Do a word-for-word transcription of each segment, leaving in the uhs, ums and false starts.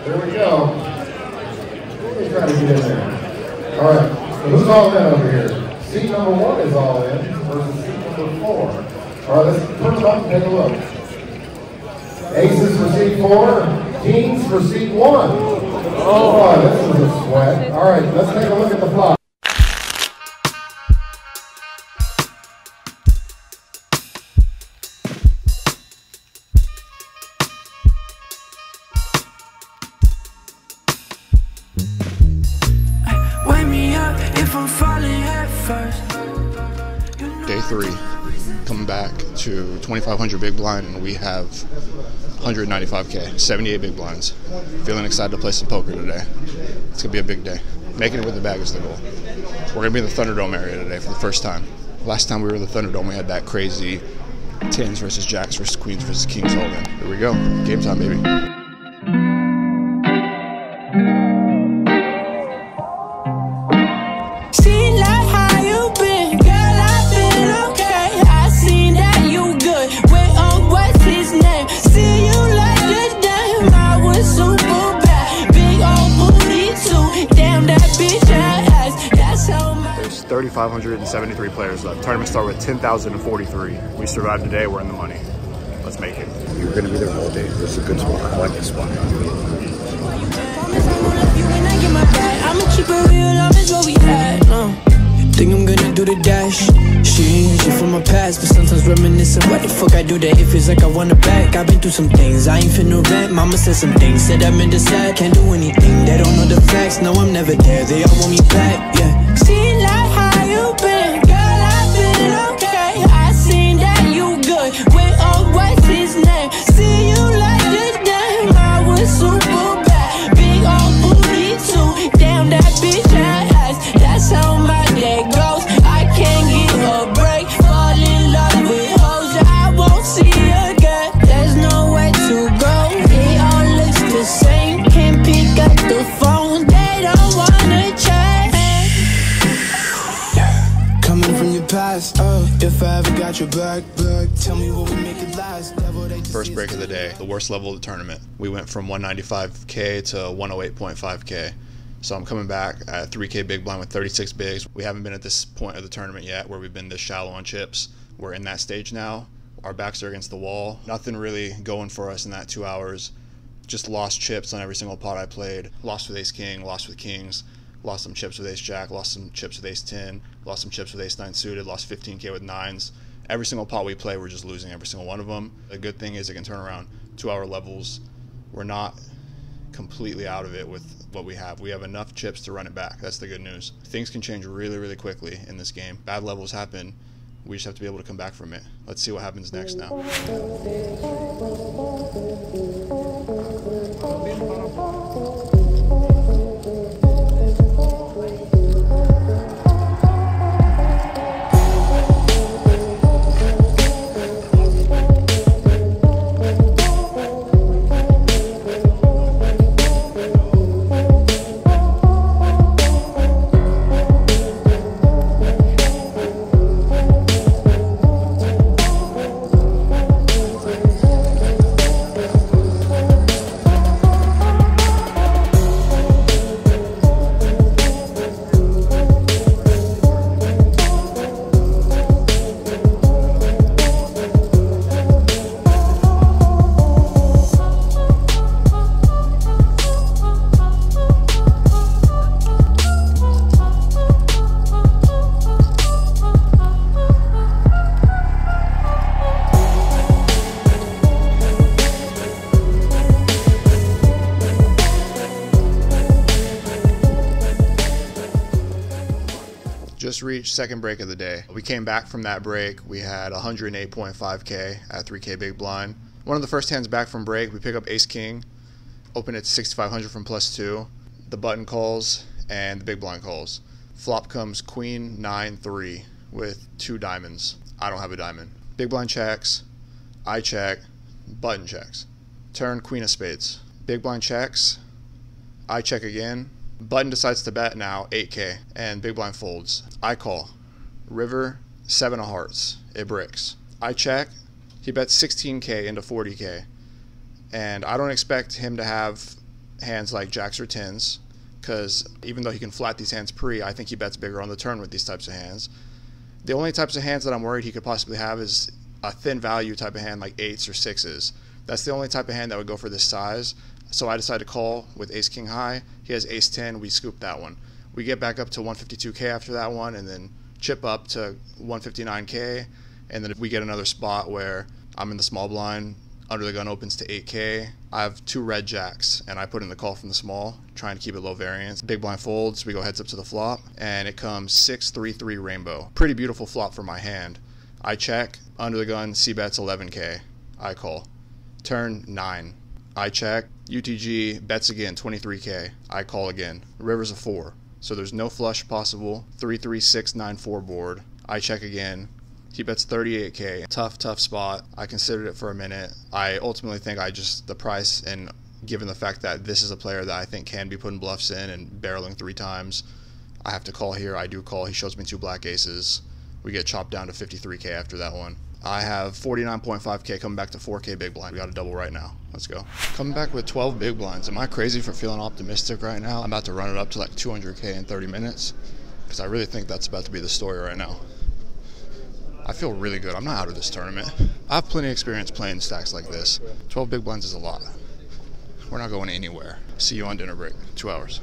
There we go. Let me try to get in there. All right. So who's all in over here? Seat number one is all in versus seat number four. All right, let's turn it up and take a look. Aces for seat four, Kings for seat one. Oh, this is a sweat. All right, let's take a look at the flop. Day three, coming back to twenty-five hundred big blind, and we have one hundred ninety-five K, seventy-eight big blinds. Feeling excited to play some poker today. It's gonna be a big day. Making it with the bag is the goal. We're gonna be in the Thunderdome area today for the first time. Last time we were in the Thunderdome, we had that crazy tens versus jacks versus queens versus kings all in. Here we go, game time, baby. thirty-five hundred seventy-three players left. Tournament start with ten thousand forty-three. We survived today, we're in the money. Let's make it. You're going to be there all day. This is a good spot. I like this spot. I'ma keep it real, love is what we had. No. Think I'm gonna do the dash. She ain't shit from my past, but sometimes reminiscing. What the fuck I do that? It feels like I want it back. I've been through some things, I ain't finna rant. Mama said some things, said I'm in the sad. Can't do anything, they don't know the facts. No, I'm never there, they all want me back, yeah. See like how you been, girl, I've been okay. I seen that you good, with oh, what's his name? See you like the dame, I was super bad. Big old booty too, damn that bitch ass. That's how my day goes, I can't get a break. Fall in love with hoes, I won't see again. There's nowhere to go, it all looks the same. Can't pick up the phone, they don't wanna change. Coming from your past, oh, if I ever got your back, back, tell me what we make it last. First break of the day, the worst level of the tournament. We went from one ninety-five K to one oh eight point five K. So I'm coming back at three K big blind with thirty-six bigs. We haven't been at this point of the tournament yet where we've been this shallow on chips. We're in that stage now. Our backs are against the wall. Nothing really going for us in that two hours. Just lost chips on every single pot I played. Lost with ace king, lost with kings, lost some chips with ace jack, lost some chips with ace ten, lost some chips with ace nine suited, lost fifteen K with nines. Every single pot we play, we're just losing every single one of them. The good thing is it can turn around two hour levels. We're not completely out of it with what we have. We have enough chips to run it back. That's the good news. Things can change really, really quickly in this game. Bad levels happen. We just have to be able to come back from it. Let's see what happens next now. Just reached second break of the day. We came back from that break. We had one hundred eight point five K at three K big blind. One of the first hands back from break, we pick up ace king, open it to sixty-five hundred from plus two. The button calls and the big blind calls. Flop comes queen nine three with two diamonds. I don't have a diamond. Big blind checks, I check, button checks. Turn queen of spades. Big blind checks, I check again. Button decides to bet now, eight K, and big blind folds. I call. River, seven of hearts. It bricks. I check. He bets sixteen K into forty K. And I don't expect him to have hands like jacks or tens, because even though he can flat these hands pre, I think he bets bigger on the turn with these types of hands. The only types of hands that I'm worried he could possibly have is a thin value type of hand like eights or sixes. That's the only type of hand that would go for this size. So I decided to call with ace king high. He has ace ten, we scoop that one. We get back up to one fifty-two K after that one, and then chip up to one fifty-nine K, and then we get another spot where I'm in the small blind, under the gun opens to eight K. I have two red jacks, and I put in the call from the small, trying to keep it low variance. Big blind folds, we go heads up to the flop, and it comes six three three rainbow. Pretty beautiful flop for my hand. I check, under the gun, c-bets eleven K. I call. Turn nine. I check, U T G bets again, twenty-three K. I call again. River's a four, so there's no flush possible. three three six nine four board. I check again. He bets thirty-eight K. Tough, tough spot. I considered it for a minute. I ultimately think I just, the price, and given the fact that this is a player that I think can be putting bluffs in and barreling three times, I have to call here. I do call. He shows me two black aces. We get chopped down to fifty-three K after that one. I have forty-nine point five K coming back to four K big blind. We got a double right now. Let's go. Coming back with twelve big blinds. Am I crazy for feeling optimistic right now? I'm about to run it up to like two hundred K in thirty minutes because I really think that's about to be the story right now. I feel really good. I'm not out of this tournament. I have plenty of experience playing stacks like this. twelve big blinds is a lot. We're not going anywhere. See you on dinner break. Two hours.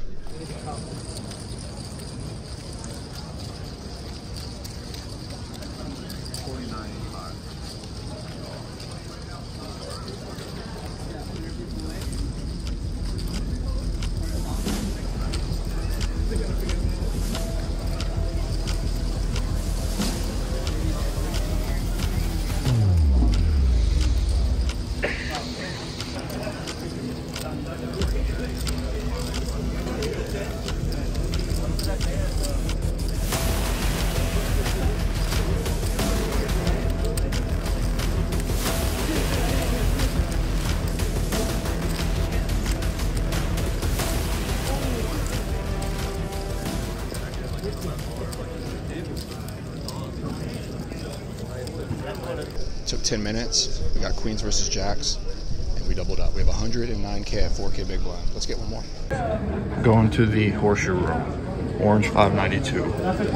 Took ten minutes. We got queens versus jacks, and we doubled up. We have one hundred nine K at four K big blind. Let's get one more. Going to the horseshoe room. Orange five ninety-two.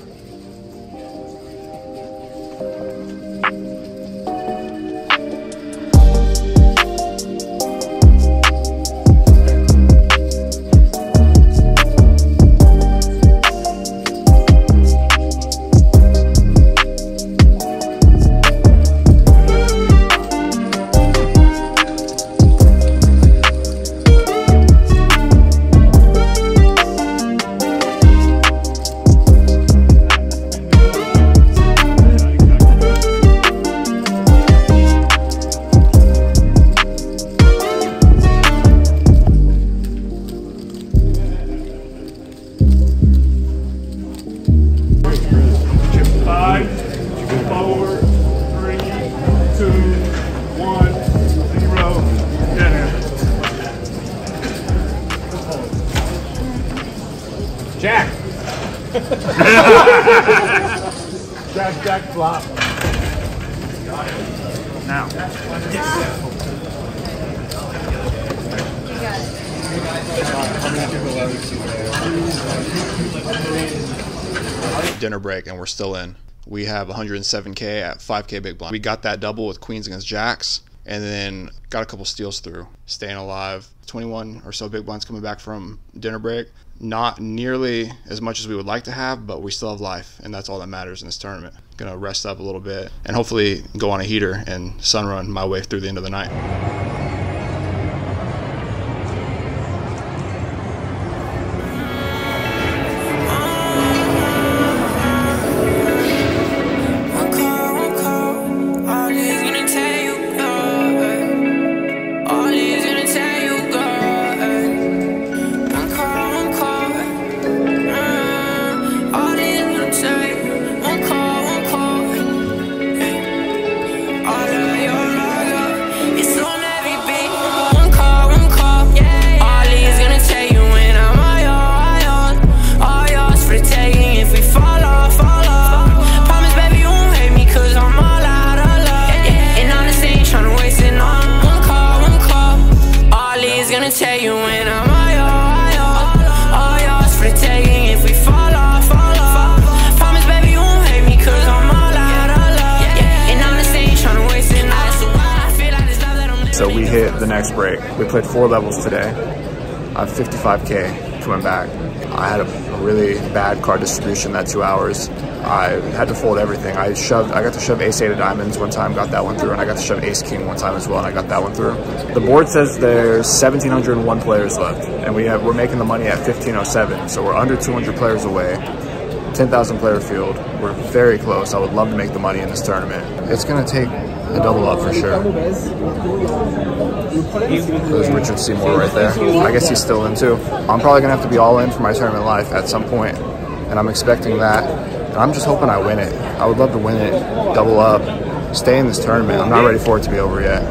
Jack. Jack, Jack, flop. Now. Dinner break, and we're still in. We have one hundred seven K at five K big blind. We got that double with queens against jacks, and then got a couple steals through. Staying alive. twenty-one or so big blinds coming back from dinner break. Not nearly as much as we would like to have, but we still have life, and that's all that matters in this tournament. Gonna rest up a little bit and hopefully go on a heater and sun run my way through the end of the night. It's on every So we hit the next break. We played four levels today. I have fifty-five K coming back. I had a really bad card distribution that two hours. I had to fold everything. I shoved. I got to shove ace eight of diamonds one time, got that one through, and I got to shove ace king one time as well, and I got that one through. The board says there's one thousand seven hundred one players left, and we have we're making the money at fifteen oh seven, so we're under two hundred players away. ten thousand player field. We're very close. I would love to make the money in this tournament. It's gonna take a double up for sure. There's Richard Seymour right there. I guess he's still in too. I'm probably gonna have to be all in for my tournament life at some point, and I'm expecting that. And I'm just hoping I win it. I would love to win it, double up, stay in this tournament. I'm not ready for it to be over yet.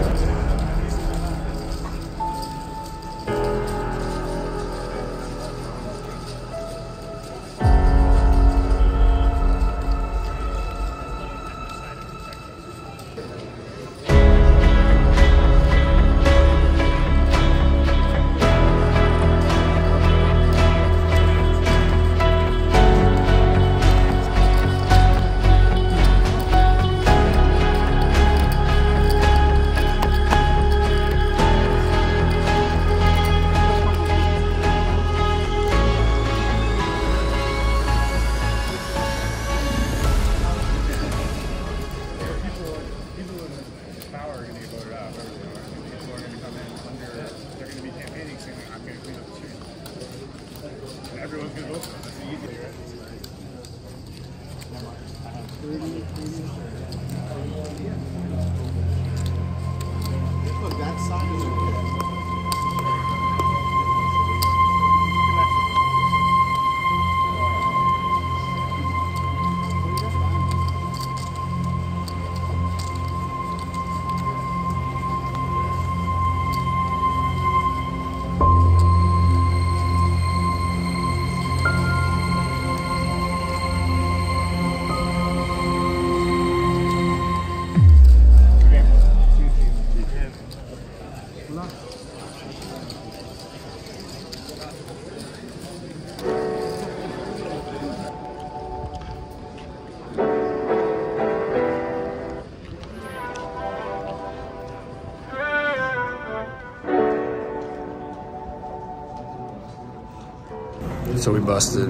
So we busted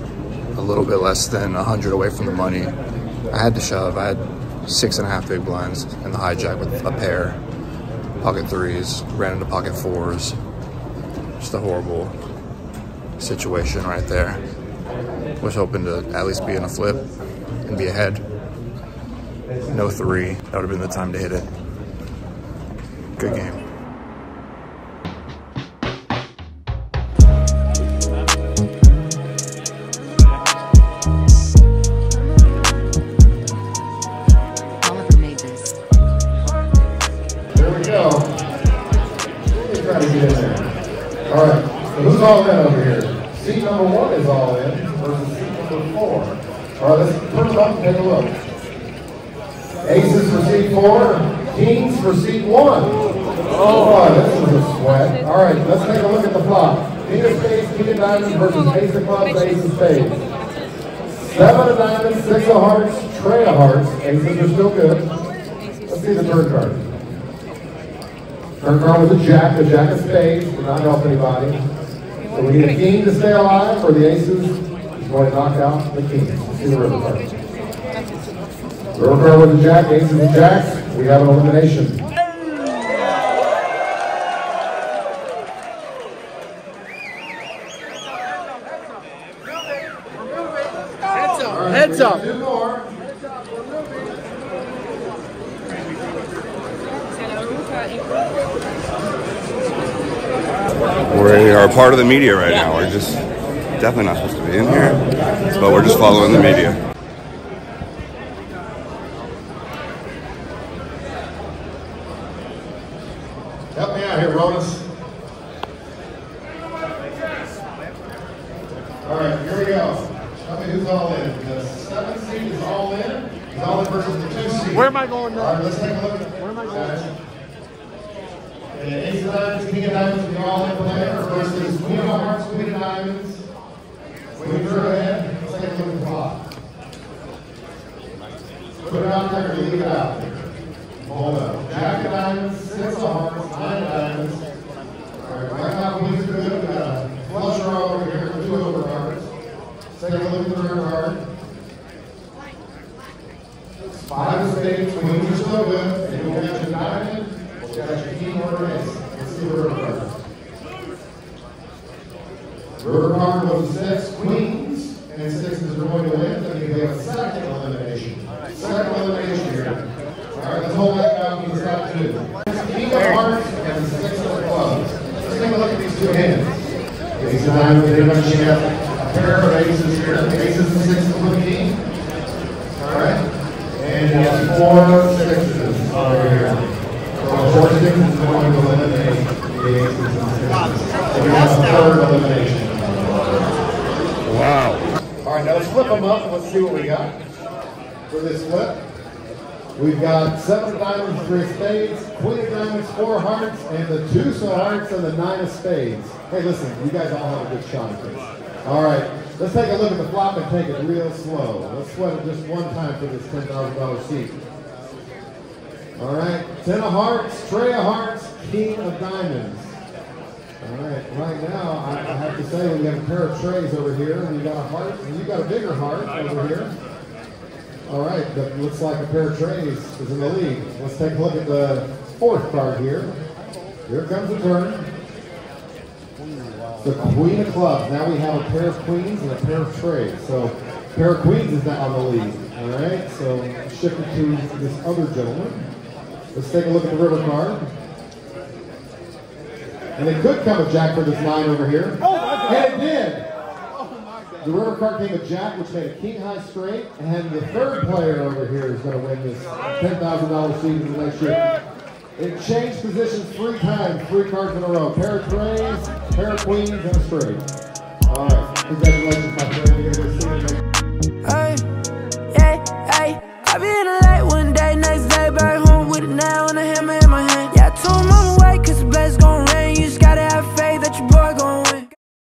a little bit less than one hundred away from the money. I had to shove. I had six and a half big blinds in the hijack with a pair, pocket threes, ran into pocket fours. Just a horrible situation right there. Was hoping to at least be in a flip and be ahead. No three. That would have been the time to hit it. Good game. All right, so who's all in over here? Seat number one is all in versus seat number four. All right, let's turn it up and take a look. Aces for seat four, kings for seat one. Oh, this is a sweat. All right, let's take a look at the flop. King of spades, king of diamonds versus ace of clubs, ace of spades. Seven of diamonds, six of hearts, tray of hearts. Aces are still good. Let's see the turn card. Turn card was a jack, the jack of spades, did not help anybody. So we need a king to stay alive, or the aces is going to knock out the king. Let's see the river card. River card was a jack, aces and jacks. We have an elimination. Heads up, right, heads up. Two more. We are part of the media right now. We're just definitely not supposed to be in here, but we're just following the media. Help me out here, Ronas. All right, here we go. Tell me who's all in. The seven seed is all in. He's all in versus the two seed. Where am I going now? All right, let's take a look. Where am I going? Okay, ace of diamonds, king of diamonds, you're all in player versus queen of hearts, queen of diamonds. Queen drew ahead. Let's take a look at the clock. Put it out there or leave it out. Hold up. Jack of diamonds, six of hearts, nine of diamonds. All right, right now, please do good. We got a flush draw over here, two over cards. Take a look at the river card. Five of spades, queens are still good. And you'll get your diamond, you'll get your king or an ace. Let's see the river card. River card was a six, queens, and sixes are going to win. Then you have a second elimination. Second elimination here. All right, let's hold that down to the top two. King of hearts and the six of clubs. Let's take a look at these two hands. Ace of diamonds, they mentioned you have a pair of aces here. Aces and sixes with the king. All right. And you have four sixes over here. So four sixes is going to eliminate the aces and sixes. So we have a third elimination. Wow. All right, now let's flip them up and let's see what we got for this flip. We've got seven of diamonds, three of spades, queen of diamonds, four of hearts, and the two of hearts and the nine of spades. Hey, listen, you guys all have a good shot at this. All right, let's take a look at the flop and take it real slow. Let's sweat it just one time for this ten thousand dollar seat. All right, ten of hearts, tray of hearts, king of diamonds. All right, right now, I, I have to say, we have a pair of trays over here, and you got a heart, and you got a bigger heart over here. All right, that looks like a pair of trays is in the lead. Let's take a look at the fourth card here. Here comes the turn. The queen of clubs. Now we have a pair of queens and a pair of trays. So, pair of queens is now on the lead. All right, so shifting to this other gentleman. Let's take a look at the river card. And it could come a jack for this nine over here. And it did. The river card came a jack, which made a king high straight, and the third player over here is going to win this ten thousand dollar seat in the next year. It changed positions three times, three cards in a row. Pair of trays, pair of queens, and a straight. All right, congratulations, my friend. You're going to go see it. Hey, yeah, hey, I've been a light